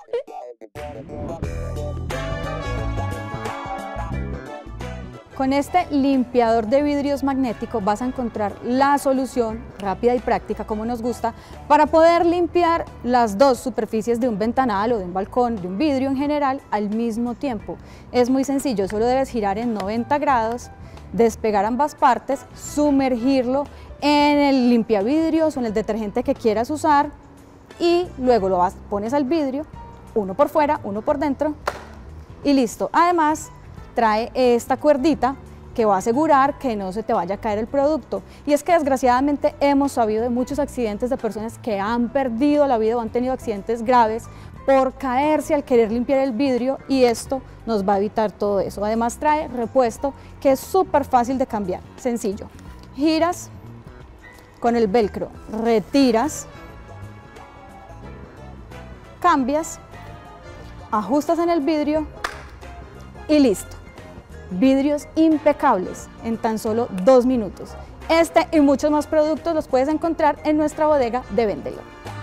Con este limpiador de vidrios magnético vas a encontrar la solución rápida y práctica, como nos gusta, para poder limpiar las dos superficies de un ventanal o de un balcón, de un vidrio en general, al mismo tiempo. Es muy sencillo, solo debes girar en 90 grados, despegar ambas partes, sumergirlo en el limpiavidrios o en el detergente que quieras usar y luego pones al vidrio, uno por fuera, uno por dentro y listo. Además, trae esta cuerdita que va a asegurar que no se te vaya a caer el producto. Y es que desgraciadamente hemos sabido de muchos accidentes de personas que han perdido la vida o han tenido accidentes graves por caerse al querer limpiar el vidrio y esto nos va a evitar todo eso. Además trae repuesto que es súper fácil de cambiar, sencillo. Giras con el velcro, retiras, cambias, ajustas en el vidrio y listo. Vidrios impecables en tan solo 2 minutos. Este y muchos más productos los puedes encontrar en nuestra bodega de Véndelo.